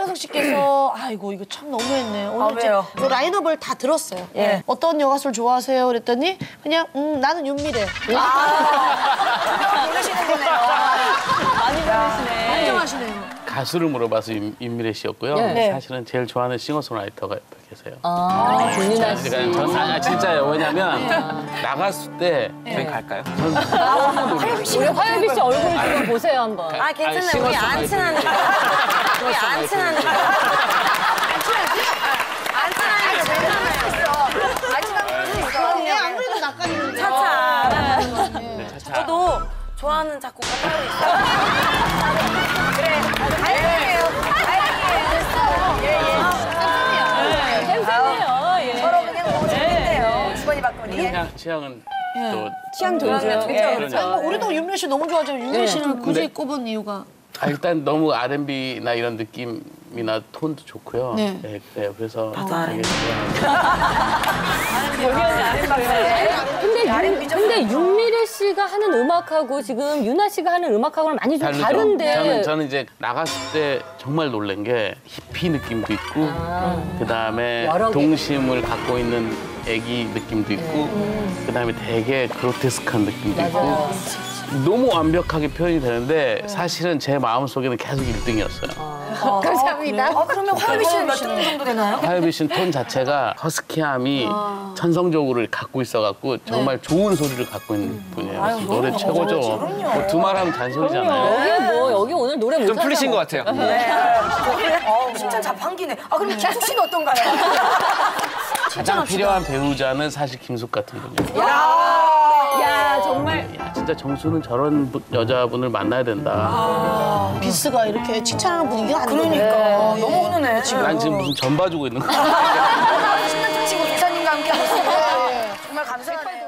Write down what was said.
이하로석 씨께서 아이고 이거 참 너무했네. 오늘 왜요? 그 라인업을 다 들었어요. 예. 어떤 여가수를 좋아하세요? 그랬더니 그냥 나는 윤미래. 모르시는 거네요. 많이 보내시네. 인정하시네요. 가수를 물어봐서 윤미래 씨였고요. 네. 사실은 제일 좋아하는 싱어송라이터가 계세요. 김윤아 씨. 그러니까 진짜요. 왜냐면 나갔을 때 저희 갈까요? 우리 화요비 씨 얼굴 좀 보세요 한번. 아, 괜찮아요. 우리 안 친하니까. 우리 안 친하니까. 안 친하니까 괜찮아요. 안 친하면 네, 아무래도 낯가리는데. 차차. 저도 좋아하는 작곡가 따로 있어요. 그래. 다행이에요. 쌤쌤이에요. 예. 서로 그냥 너무 재밌네요. 주거니 받거니. 취향은 또 취향 존중. 그러죠. 아니, 뭐 우리도 윤미래 씨 너무 좋아하잖아요. 윤미래 씨를 굳이 꼽은 이유가. 일단 너무 R&B나 이런 느낌이나 톤도 좋고요. 네. 네, 그래요. 그래서 R&B. 되게 좋아해요. 근데 윤미래 씨가 하는 음악하고 지금 유나 씨가 하는 음악하고는 많이 좀 다른데. 저는 이제 나갔을 때 정말 놀란 게 히피 느낌도 있고 그다음에 여러 개. 동심을 갖고 있는 애기 느낌도 있고 그다음에 되게 그로테스크한 느낌도 있고 너무 완벽하게 표현이 되는데 사실은 제 마음속에는 계속 1등이었어요. 감사합니다. 그러면 화요비 씨는 몇 등 정도 되나요? 하이비 씨는 톤 자체가 허스키함이 천성적으로 갖고 있어갖고 정말 좋은 소리를 갖고 있는 분이에요. 노래 최고죠. 뭐 두말하면 잔소리잖아요. 여기 오늘 노래 못 좀 풀리신 것 같아요. 네. 칭찬 자판기네. 그럼 김숙 씨는 어떤가요? 가장 필요한 배우자는 사실 김숙 같은 분이에요. 야 정말. 야, 진짜 정수는 저런 여자분을 만나야 된다. 비스가 이렇게 칭찬하는 분위기가 아니네. 그러니까. 너무 훈훈해. 난 지금 무슨 전 봐주고 있는 거야. 신나는 친구 기사님과 함께 하고 있어요. 정말 감사하네요.